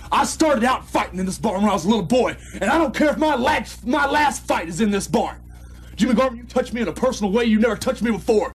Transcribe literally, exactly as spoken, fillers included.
I started out fighting in this barn when I was a little boy, and I don't care if my last, my last fight is in this barn. Jimmy Garvin, you touched me in a personal way you never touched me before.